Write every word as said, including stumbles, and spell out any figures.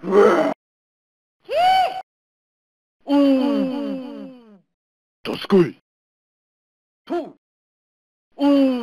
うん。どすこい。とう。うん。